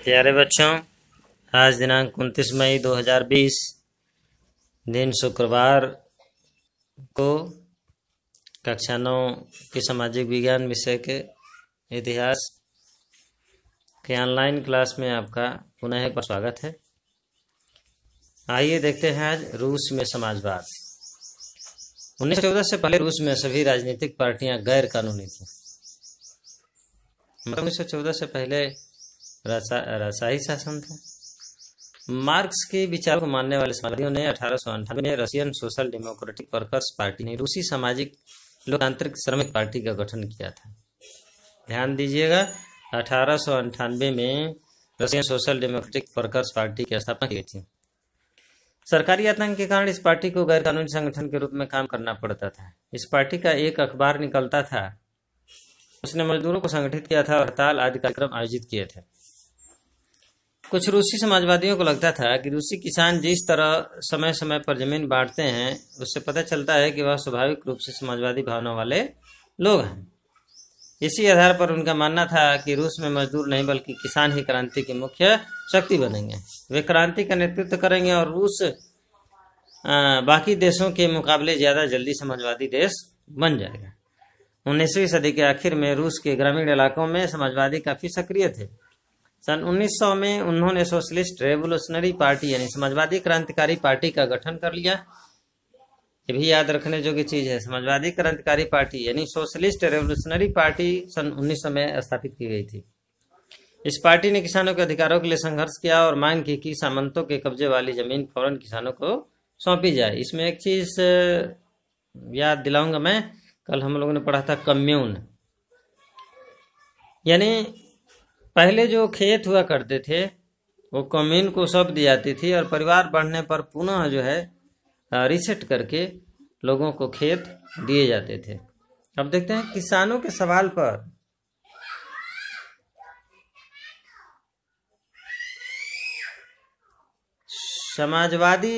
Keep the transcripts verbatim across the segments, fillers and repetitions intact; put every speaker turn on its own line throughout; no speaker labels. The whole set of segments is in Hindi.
प्यारे बच्चों, आज दिनांक उनतीस मई दो हज़ार बीस दिन शुक्रवार को कक्षा नौ के सामाजिक विज्ञान विषय के इतिहास के ऑनलाइन क्लास में आपका पुनः एक बार स्वागत है। आइए देखते हैं आज रूस में समाजवाद। उन्नीस सौ चौदह से पहले रूस में सभी राजनीतिक पार्टियां गैर कानूनी थी। मतलब उन्नीस सौ चौदह से पहले राजशाही शासन था। मार्क्स के विचारों को मानने वाले समाजवादियों ने अठारह सौ अंठानवे में Russian social democratic workers party ने रूसी सामाजिक लोकतांत्रिक श्रमिक पार्टी का गठन किया था। ध्यान दीजिएगा, अठारह सौ अंठानवे में Russian social democratic workers party की स्थापना की गई थी। सरकारी आतंक के कारण इस पार्टी को गैर कानूनी संगठन के रूप में काम करना पड़ता था। इस पार्टी का एक अखबार निकलता था, उसने मजदूरों को संगठित किया था और हड़ताल आदि कार्यक्रम आयोजित किए थे। कुछ रूसी समाजवादियों को लगता था कि रूसी किसान जिस तरह समय समय पर जमीन बांटते हैं, उससे पता चलता है कि वह स्वाभाविक रूप से समाजवादी भावना वाले लोग हैं। इसी आधार पर उनका मानना था कि रूस में मजदूर नहीं बल्कि किसान ही क्रांति की मुख्य शक्ति बनेंगे। वे क्रांति का नेतृत्व करेंगे और रूस आ, बाकी देशों के मुकाबले ज्यादा जल्दी समाजवादी देश बन जाएगा। उन्नीसवीं सदी के आखिर में रूस के ग्रामीण इलाकों में समाजवादी काफी सक्रिय थे। सन उन्नीस सौ में उन्होंने सोशलिस्ट रेवोल्यूशनरी पार्टी यानी समाजवादी क्रांतिकारी पार्टी का गठन कर लिया। ये भी याद रखने योग्य चीज है। समाजवादी क्रांतिकारी पार्टी यानी सोशलिस्ट रेवोल्यूशनरी पार्टी सन उन्नीस सौ में स्थापित की गई थी। इस पार्टी ने किसानों के अधिकारों के लिए संघर्ष किया और मांग की कि सामंतों के कब्जे वाली जमीन फौरन किसानों को सौंपी जाए। इसमें एक चीज याद दिलाऊंगा मैं, कल हम लोगों ने पढ़ा था कम्यून, यानी पहले जो खेत हुआ करते थे वो कम्यून को सौंप दी जाती थी और परिवार बढ़ने पर पुनः जो है रिसेट करके लोगों को खेत दिए जाते थे। अब देखते हैं किसानों के सवाल पर समाजवादी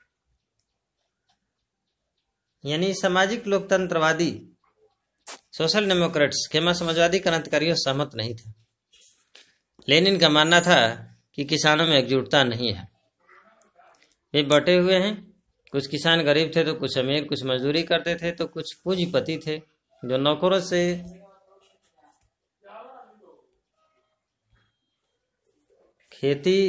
यानी सामाजिक लोकतंत्रवादी सोशल डेमोक्रेट्स खेमा समाजवादी क्रांतिकारियों सहमत नहीं थे। लेनिन का मानना था कि किसानों में एकजुटता नहीं है, वे बटे हुए हैं। कुछ किसान गरीब थे तो कुछ अमीर, कुछ मजदूरी करते थे तो कुछ पूंजीपति थे जो नौकरों से खेती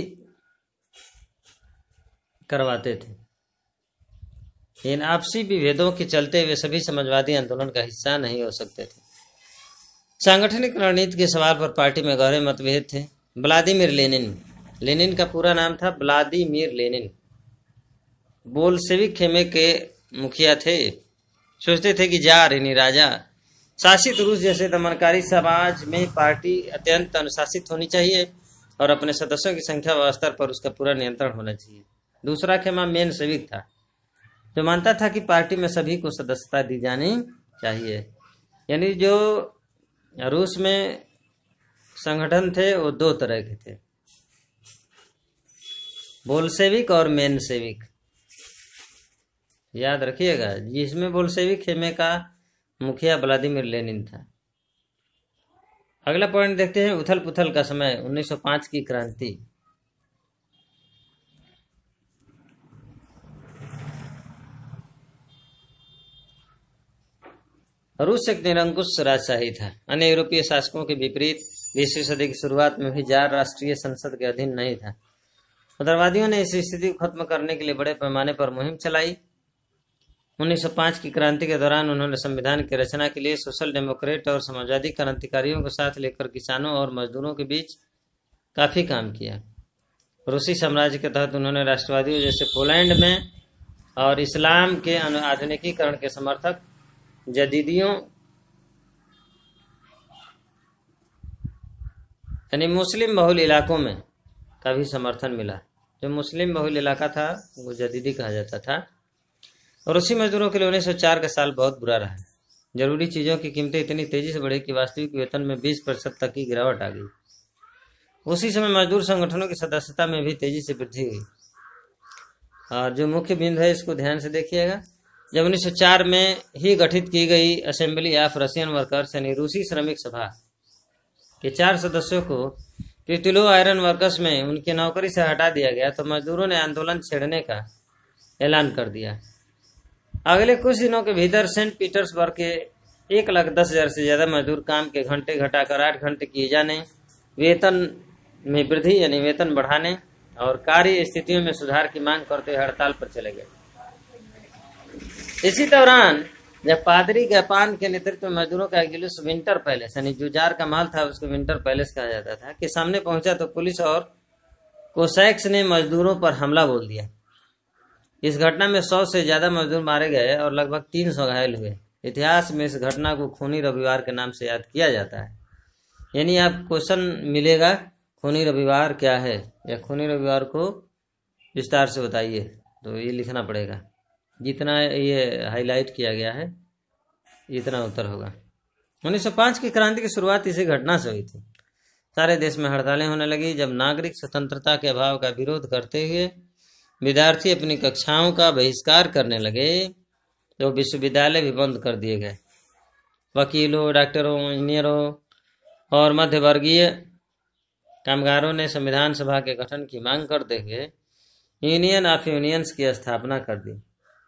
करवाते थे। इन आपसी विभेदों के चलते वे सभी समाजवादी आंदोलन का हिस्सा नहीं हो सकते थे। सांगठनिक रणनीति के सवाल पर पार्टी में गहरे मतभेद थे। व्लादिमीर लेनिन, लेनिन का पूरा नाम था व्लादिमीर लेनिन, बोल्शेविक खेमे के मुखिया थे। सोचते थे कि जार यानी राजा शासित रूस जैसे दमनकारी समाज में पार्टी अत्यंत अनुशासित होनी चाहिए और अपने सदस्यों की संख्या व स्तर पर उसका पूरा नियंत्रण होना चाहिए। दूसरा खेमा मेनशेविक था, जो मानता था कि पार्टी में सभी को सदस्यता दी जानी चाहिए। यानी जो रूस में संगठन थे वो दो तरह के थे, बोल्शेविक और मेनशेविक, याद रखिएगा। जिसमें बोल्शेविक खेमे का मुखिया व्लादिमीर लेनिन था। अगला पॉइंट देखते हैं, उथल पुथल का समय, उन्नीस सौ पाँच की क्रांति। रूस एक निरंकुश राजशाही था। अन्य यूरोपीय शासकों के विपरीत बीसवीं सदी की शुरुआत में भी जार राष्ट्रीय संसद के अधीन नहीं था। उदारवादियों ने इस स्थिति को खत्म करने के लिए बड़े पैमाने पर मुहिम चलाई। उन्नीस सौ पाँच की क्रांति के दौरान उन्होंने संविधान की रचना के लिए सोशल डेमोक्रेट और समाजवादी क्रांतिकारियों को साथ लेकर किसानों और मजदूरों के बीच काफी काम किया। रूसी साम्राज्य के तहत उन्होंने राष्ट्रवादियों जैसे पोलैंड में और इस्लाम के आधुनिकीकरण के समर्थक जदीदियों यानी मुस्लिम बहुल इलाकों में का भी समर्थन मिला। जो मुस्लिम बहुल इलाका था वो जदीदी कहा जाता था। और रूसी मजदूरों के लिए उन्नीस सौ चार का साल बहुत बुरा रहा। जरूरी चीजों की कीमतें इतनी तेजी से बढ़ी कि वास्तविक वेतन में बीस प्रतिशत तक की गिरावट आ गई। उसी समय मजदूर संगठनों की सदस्यता में भी तेजी से वृद्धि हुई। और जो मुख्य बिंदु है इसको ध्यान से देखिएगा। जब उन्नीस सौ चार में ही गठित की गई असेंबली ऑफ रशियन वर्कर्स यानी रूसी श्रमिक सभा के चार सदस्यों को टिटलू आयरन वर्कर्स में उनकी नौकरी से हटा दिया गया तो मजदूरों ने आंदोलन छेड़ने का ऐलान कर दिया। अगले कुछ दिनों के भीतर सेंट पीटर्सबर्ग के एक लाख दस हजार से ज्यादा मजदूर काम के घंटे घटाकर आठ घंटे किए जाने, वेतन में वृद्धि यानी वेतन बढ़ाने और कार्य स्थितियों में सुधार की मांग करते हुए हड़ताल पर चले गए। इसी दौरान जब पादरी गैपान के नेतृत्व में मजदूरों का एक जुलूस विंटर पैलेस यानी जो जार का माल था उसको विंटर पैलेस कहा जाता था के सामने पहुंचा तो पुलिस और कोसैक्स ने मजदूरों पर हमला बोल दिया। इस घटना में सौ से ज्यादा मजदूर मारे गए और लगभग तीन सौ घायल हुए। इतिहास में इस घटना को खूनी रविवार के नाम से याद किया जाता है। यानी आप क्वेश्चन मिलेगा खूनी रविवार क्या है या खूनी रविवार को विस्तार से बताइए, तो ये लिखना पड़ेगा। जितना ये हाईलाइट किया गया है इतना उत्तर होगा। उन्नीस सौ पाँच की क्रांति की शुरुआत इसी घटना से हुई थी। सारे देश में हड़तालें होने लगी। जब नागरिक स्वतंत्रता के अभाव का विरोध करते हुए विद्यार्थी अपनी कक्षाओं का बहिष्कार करने लगे तो विश्वविद्यालय भी बंद कर दिए गए। वकीलों, डॉक्टरों, इंजीनियरों और मध्यवर्गीय कामगारों ने संविधान सभा के गठन की मांग करते हुए यूनियन ऑफ यूनियंस की स्थापना कर दी।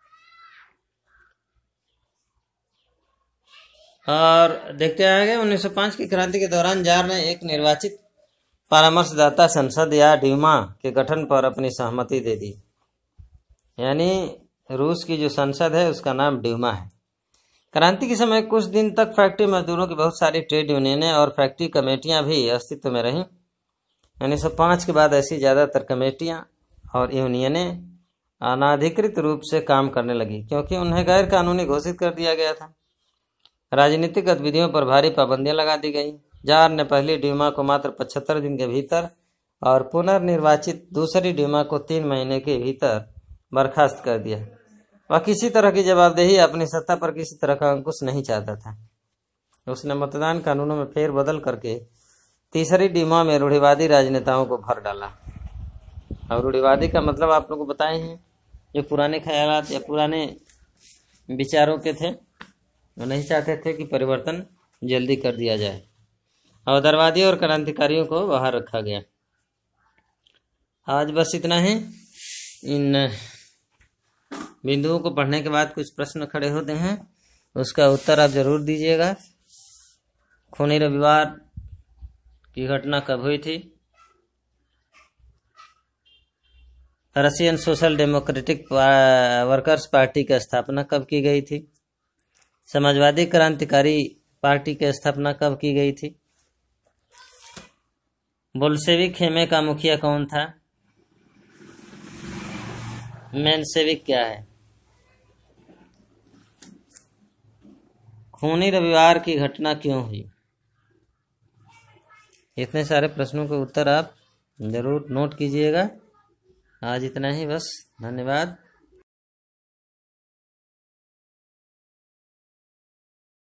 और देखते आगे उन्नीस सौ पाँच की क्रांति के दौरान जार ने एक निर्वाचित परामर्शदाता संसद या ड्यूमा के गठन पर अपनी सहमति दे दी। यानी रूस की जो संसद है उसका नाम ड्यूमा है। क्रांति के समय कुछ दिन तक फैक्ट्री मजदूरों की बहुत सारी ट्रेड यूनियनें और फैक्ट्री कमेटियां भी अस्तित्व में रहीं। उन्नीस सौ पाँच के बाद ऐसी ज्यादातर कमेटियां और यूनियनें अनाधिकृत रूप से काम करने लगी क्योंकि उन्हें गैर कानूनी घोषित कर दिया गया था। राजनीतिक गतिविधियों पर भारी पाबंदियां लगा दी गई। जार ने पहली ड्यूमा को मात्र पचहत्तर दिन के भीतर और पुनर्निर्वाचित दूसरी ड्यूमा को तीन महीने के भीतर बर्खास्त कर दिया। वह किसी तरह की जवाबदेही अपनी सत्ता पर किसी तरह का अंकुश नहीं चाहता था। उसने मतदान कानूनों में फेरबदल करके तीसरी ड्यूमा में रूढ़िवादी राजनेताओं को भर डाला। और रूढ़िवादी का मतलब आप लोगों को बताए हैं, जो पुराने ख्यालात या पुराने विचारों के थे, वो नहीं चाहते थे कि परिवर्तन जल्दी कर दिया जाए। अवधारवादी और क्रांतिकारियों को बाहर रखा गया। आज बस इतना ही। इन बिंदुओं को पढ़ने के बाद कुछ प्रश्न खड़े होते हैं, उसका उत्तर आप जरूर दीजिएगा। खूनी रविवार की घटना कब हुई थी? Russian social democratic workers party की स्थापना कब की गई थी? समाजवादी क्रांतिकारी पार्टी की स्थापना कब की गई थी? बोल्शेविक खेमे का मुखिया कौन था? मेंशेविक क्या है? खूनी रविवार की घटना क्यों हुई? इतने सारे प्रश्नों के उत्तर आप जरूर नोट कीजिएगा। आज इतना ही बस। धन्यवाद।